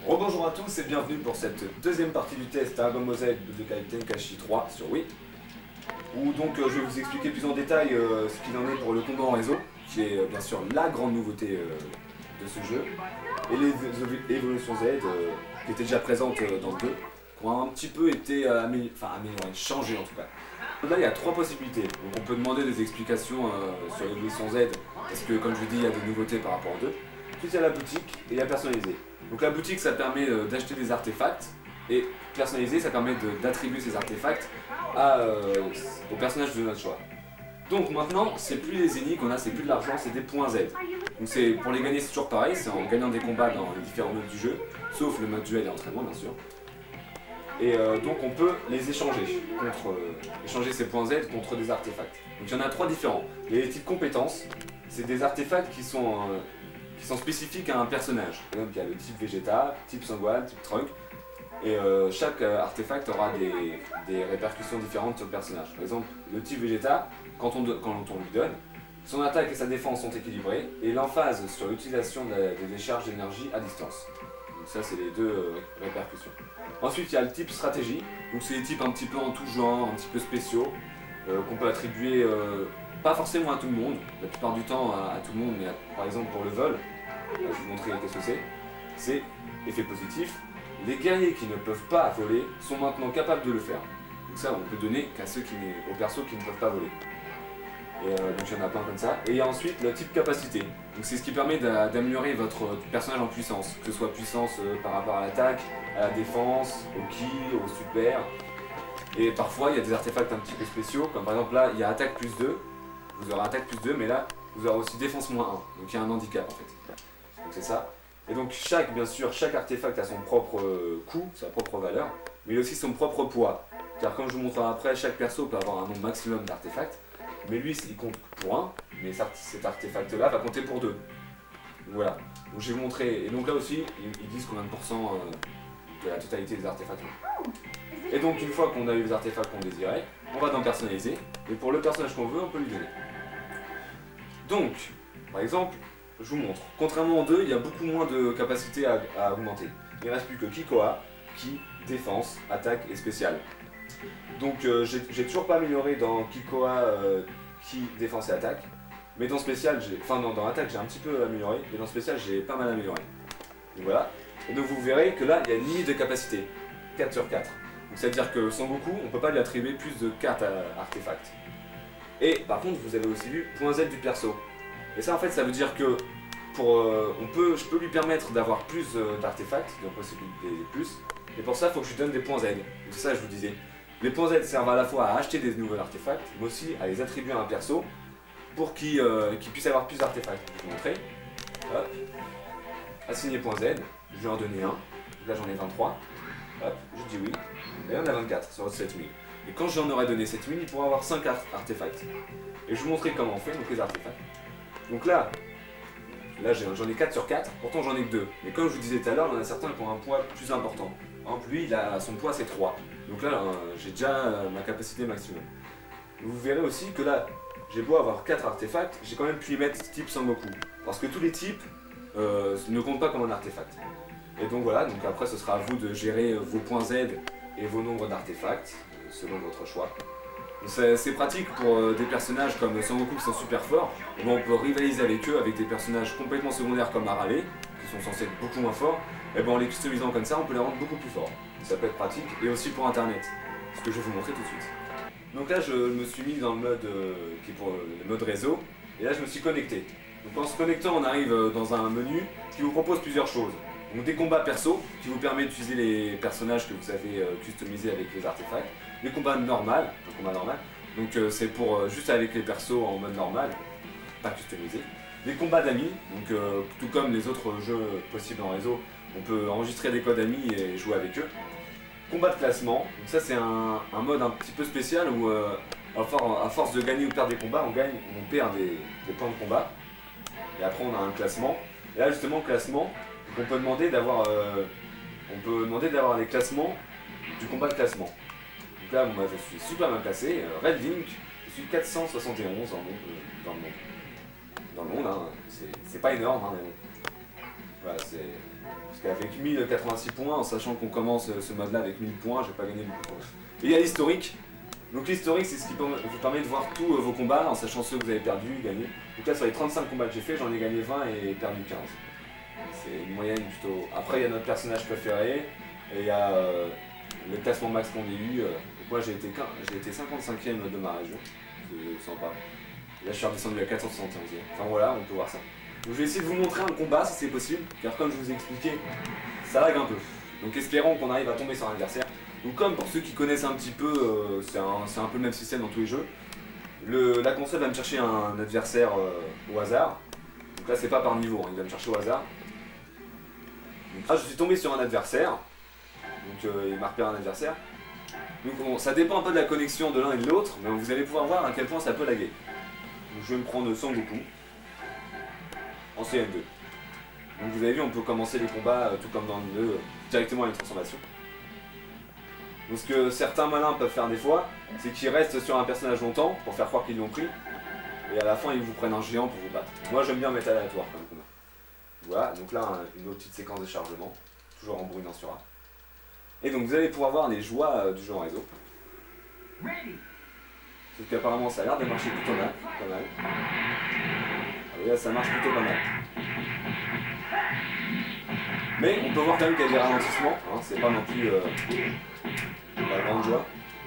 Rebonjour à tous et bienvenue pour cette deuxième partie du test Dragon Ball Z Budokai Tenkaichi 3 sur Wii. Où donc je vais vous expliquer plus en détail ce qu'il en est pour le combat en réseau, qui est bien sûr la grande nouveauté de ce jeu, et les évolutions Z qui étaient déjà présentes dans le 2, qui ont un petit peu été améliorées, changées en tout cas. Là il y a trois possibilités, donc on peut demander des explications sur l'évolution Z, parce que comme je vous dis il y a des nouveautés par rapport aux deux. Ensuite il y a la boutique et il y a personnalisé. Donc la boutique ça permet d'acheter des artefacts, et personnalisé ça permet d'attribuer ces artefacts au personnage de notre choix. Donc maintenant c'est plus les ennemis qu'on a, c'est plus de l'argent, c'est des points Z. Donc pour les gagner c'est toujours pareil, c'est en gagnant des combats dans les différents modes du jeu, sauf le mode duel et entraînement bien sûr. Et donc on peut les échanger, échanger ces points Z contre des artefacts. Donc il y en a trois différents. Les types compétences, c'est des artefacts qui sont spécifiques à un personnage. Par exemple, il y a le type Vegeta, type Sangohan, type Trunk. Et chaque artefact aura des répercussions différentes sur le personnage. Par exemple, le type Vegeta, quand on lui donne, son attaque et sa défense sont équilibrées, et l'emphase sur l'utilisation des décharges d'énergie à distance. Donc ça, c'est les deux répercussions. Ensuite, il y a le type stratégie. Donc c'est des types un petit peu en tout genre, un petit peu spéciaux, qu'on peut attribuer pas forcément à tout le monde, la plupart du temps à tout le monde, mais par exemple pour le vol, je vais vous montrer qu'est-ce que c'est effet positif. Les guerriers qui ne peuvent pas voler sont maintenant capables de le faire. Donc ça, on peut donner qu'à aux persos qui ne peuvent pas voler. Et donc il y en a plein comme ça. Et il y a ensuite le type capacité. Donc c'est ce qui permet d'améliorer votre personnage en puissance, que ce soit puissance par rapport à l'attaque, à la défense, au ki, au super. Et parfois il y a des artefacts un petit peu spéciaux, comme par exemple là il y a attaque plus 2. Vous aurez attaque plus 2, mais là vous aurez aussi défense moins 1. Donc il y a un handicap en fait. Donc c'est ça. Et donc bien sûr, chaque artefact a son propre coût, sa propre valeur, mais il a aussi son propre poids. Car comme je vous montrerai après, chaque perso peut avoir un nombre maximum d'artefacts, mais lui il compte pour 1, mais cet artefact là va compter pour 2. Donc voilà, donc je vais vous montrer, et donc là aussi ils disent combien de pourcents de la totalité des artefacts. Et donc une fois qu'on a eu les artefacts qu'on désirait, on va dans personnaliser, et pour le personnage qu'on veut, on peut lui donner. Donc, par exemple, je vous montre. Contrairement aux deux, il y a beaucoup moins de capacité à augmenter. Il ne reste plus que Kikoa, Ki, défense, attaque et spécial. Donc j'ai toujours pas amélioré dans Kikoa, Ki, défense et attaque. Mais dans spécial, dans attaque j'ai un petit peu amélioré, mais dans spécial j'ai pas mal amélioré. Donc voilà. Et donc vous verrez que là il y a une limite de capacité, 4 sur 4. Donc c'est à dire que Son Goku, on peut pas lui attribuer plus de cartes artefacts. Et par contre vous avez aussi vu point Z du perso. Et ça en fait ça veut dire que je peux lui permettre d'avoir plus d'artefacts, de possibilités de plus, et pour ça il faut que je lui donne des points Z. Donc c'est ça que je vous disais. Les points Z servent à la fois à acheter des nouveaux artefacts, mais aussi à les attribuer à un perso pour qu'il puisse avoir plus d'artefacts. Je vais vous montrer. Hop. Assigner point Z, je vais en donner un. Donc là j'en ai 23. Hop, je dis oui. Et là on a 24 sur 7000. Et quand j'en aurai donné 7000, il pourra avoir 5 artefacts. Et je vous montrer comment on fait donc les artefacts. Donc là j'en ai 4 sur 4, pourtant j'en ai que 2. Mais comme je vous disais tout à l'heure, il y en a certains qui ont un poids plus important. Par exemple, lui, son poids c'est 3. Donc là, j'ai déjà ma capacité maximum. Vous verrez aussi que là, j'ai beau avoir 4 artefacts, j'ai quand même pu y mettre type Sangoku. Parce que tous les types ne comptent pas comme un artefact. Et donc voilà, donc après ce sera à vous de gérer vos points Z et vos nombres d'artefacts, selon votre choix. C'est pratique pour des personnages comme Sangoku qui sont super forts. Et bon, on peut rivaliser avec eux, avec des personnages complètement secondaires comme Arale, qui sont censés être beaucoup moins forts. Et bon, en les customisant comme ça, on peut les rendre beaucoup plus forts. Ça peut être pratique, et aussi pour internet, ce que je vais vous montrer tout de suite. Donc là, je me suis mis dans le mode qui est pour le mode réseau, et là je me suis connecté. Donc en se connectant, on arrive dans un menu qui vous propose plusieurs choses. Donc des combats perso, qui vous permet d'utiliser les personnages que vous avez customisés avec les artefacts. Des combats normal, donc c'est pour juste avec les persos en mode normal, pas customisé. Des combats d'amis, donc tout comme les autres jeux possibles en réseau, on peut enregistrer des codes amis et jouer avec eux. Combat de classement, donc ça c'est un mode un petit peu spécial où à force de gagner ou de perdre des combats, on perd des points de combat. Et après on a un classement. Et là justement classement, on peut demander d'avoir les classements du combat de classement. Donc là moi je suis super bien classé, Red Link, je suis 471 dans le monde, hein. C'est pas énorme hein, mais bon. Voilà, Parce qu'avec 1086 points, en sachant qu'on commence ce mode là avec 1000 points, j'ai pas gagné beaucoup de points. Et il y a l'historique. Donc l'historique, c'est ce qui vous permet de voir tous vos combats en sachant ceux que vous avez perdus, gagnés. Donc là, sur les 35 combats que j'ai fait, j'en ai gagné 20 et perdu 15. C'est une moyenne plutôt. Après, il y a notre personnage préféré et il y a le classement max qu'on a eu. Donc moi, j'ai été 55e de ma région. C'est sympa. Là, je suis redescendu à 471e. Enfin voilà, on peut voir ça. Donc je vais essayer de vous montrer un combat si c'est possible, car comme je vous ai expliqué, ça lag un peu. Donc espérons qu'on arrive à tomber sur un adversaire. Donc comme pour ceux qui connaissent un petit peu, c'est un peu le même système dans tous les jeux. La console va me chercher un adversaire au hasard. Donc là c'est pas par niveau, hein, il va me chercher au hasard. Donc là je suis tombé sur un adversaire. Donc il m'a repéré un adversaire. Donc bon, ça dépend un peu de la connexion de l'un et de l'autre, mais vous allez pouvoir voir à quel point ça peut laguer. Donc je vais me prendre Son Goku en CN2. Donc vous avez vu, on peut commencer les combats tout comme dans le 2, directement à une transformation. Donc ce que certains malins peuvent faire des fois, c'est qu'ils restent sur un personnage longtemps pour faire croire qu'ils l'ont pris, et à la fin ils vous prennent un géant pour vous battre. Moi j'aime bien mettre aléatoire comme combat. Voilà, donc là une autre petite séquence de chargement, toujours en bruit dans sur A. Et donc vous allez pouvoir voir les joies du jeu en réseau. Sauf qu'apparemment ça a l'air de marcher plutôt mal, pas mal. Ah oui, là ça marche plutôt pas mal. Mais on peut voir quand même qu'il y a des ralentissements, hein, c'est pas non plus la grande joie.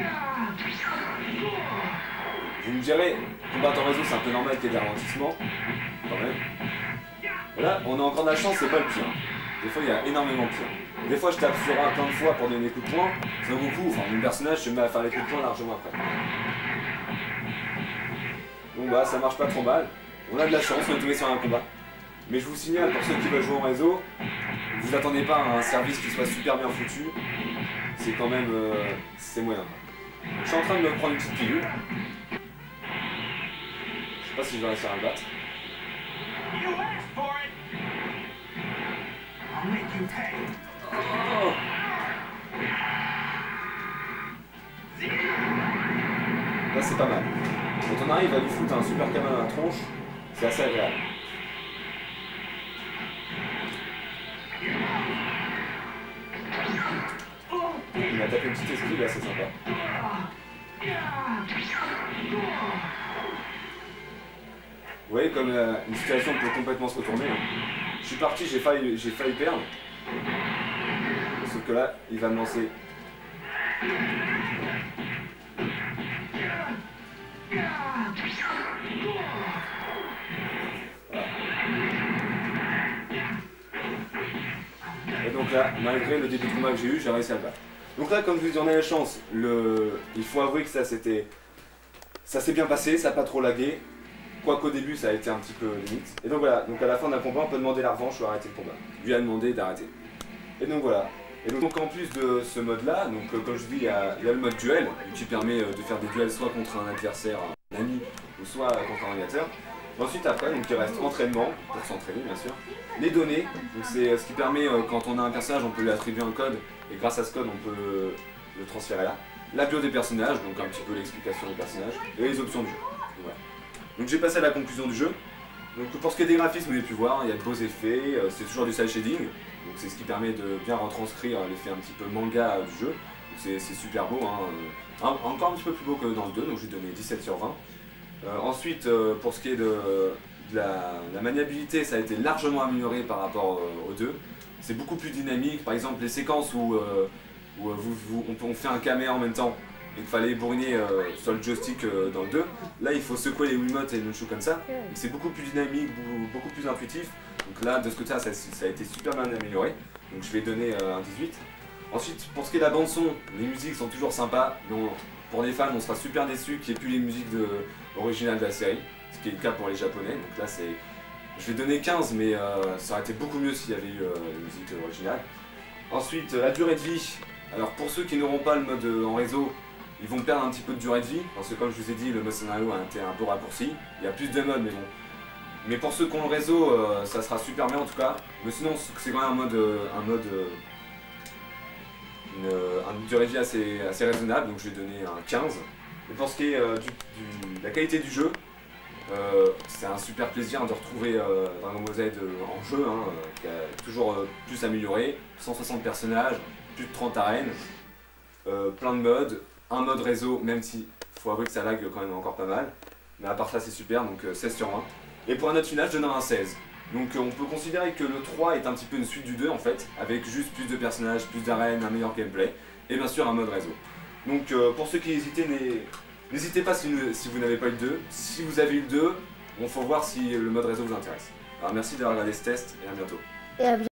Vous me direz, combattre en réseau c'est un peu normal qu'il y ait des ralentissements, quand même. Et là, on a encore de la chance, c'est pas le pire. Des fois il y a énormément pire. Des fois je tape sur A plein de fois pour donner des coups de poing, c'est beaucoup, enfin mon personnage se met à faire les coups de poing largement après. Donc bah ça marche pas trop mal. On a de la chance, on est tombé sur un combat. Mais je vous signale, pour ceux qui veulent jouer en réseau, vous attendez pas à un service qui soit super bien foutu. C'est quand même... c'est moyen. Je suis en train de me prendre une petite pilule. Je sais pas si je vais réussir à le battre. Oh. Là c'est pas mal. Quand on arrive à lui foutre un super camin à la tronche, c'est assez agréable. Il m'a tapé une petite esquive là, c'est sympa. Vous voyez comme une situation peut complètement se retourner. Hein. Je suis parti, j'ai failli perdre. Sauf que là, il va me lancer. Voilà. Et donc là, malgré le début de combat que j'ai eu, j'ai réussi à le battre. Donc là, comme je vous dis, on a la chance. Il faut avouer que ça s'est bien passé, ça n'a pas trop lagué. Quoiqu'au début, ça a été un petit peu limite. Et donc voilà, donc à la fin d'un combat, on peut demander la revanche ou arrêter le combat. Lui a demandé d'arrêter. Et donc voilà. Et donc en plus de ce mode-là, donc comme je vous dis, il y a le mode duel, qui permet de faire des duels soit contre un adversaire, un ami, ou soit contre un ordinateur. Ensuite après, donc il reste entraînement, pour s'entraîner bien sûr. Les données, donc c'est ce qui permet, quand on a un personnage, on peut lui attribuer un code, et grâce à ce code, on peut le transférer là. La bio des personnages, donc un petit peu l'explication des personnages, et les options du jeu. Voilà. Donc j'ai passé à la conclusion du jeu. Donc pour ce qui est des graphismes, vous avez pu voir, il y a de beaux effets, c'est toujours du cel shading, donc c'est ce qui permet de bien retranscrire l'effet un petit peu manga du jeu. C'est super beau, hein. Encore un petit peu plus beau que dans le 2, donc je lui ai donné 17 sur 20. Ensuite, pour ce qui est de la maniabilité, ça a été largement amélioré par rapport au 2. C'est beaucoup plus dynamique, par exemple les séquences où on fait un caméra en même temps et qu'il fallait bourriner sur le joystick dans le 2. Là il faut secouer les Wiimotes et les nunchuk comme ça. C'est beaucoup plus dynamique, beaucoup plus intuitif. Donc là de ce côté-là ça a été super bien amélioré. Donc je vais donner un 18. Ensuite pour ce qui est de la bande son, les musiques sont toujours sympas. Donc, pour les fans on sera super déçus qu'il n'y ait plus les musiques originales de la série. Ce qui est le cas pour les japonais. Donc là c'est... Je vais donner 15 mais ça aurait été beaucoup mieux s'il y avait eu la musique originale. Ensuite la durée de vie. Alors pour ceux qui n'auront pas le mode en réseau, ils vont perdre un petit peu de durée de vie, parce que comme je vous ai dit, le mode scénario a été un peu raccourci. Il y a plus de modes, mais bon. Mais pour ceux qui ont le réseau, ça sera super bien en tout cas. Mais sinon, c'est quand même une durée de vie assez raisonnable, donc je vais donner un 15. Et pour ce qui est de la qualité du jeu, C'est un super plaisir de retrouver Dragon Ball Z en jeu, hein, qui a toujours plus amélioré. 160 personnages, plus de 30 arènes, plein de modes, un mode réseau, même si faut avouer que ça lag quand même encore pas mal. Mais à part ça c'est super, donc 16 sur 20. Et pour un note finale, je donnerai un 16. Donc on peut considérer que le 3 est un petit peu une suite du 2 en fait, avec juste plus de personnages, plus d'arènes, un meilleur gameplay, et bien sûr un mode réseau. Donc pour ceux qui hésitaient, n'hésitez pas si vous n'avez pas eu le 2. Si vous avez eu le 2, il faut voir si le mode réseau vous intéresse. Alors merci d'avoir regardé ce test et à bientôt. Et à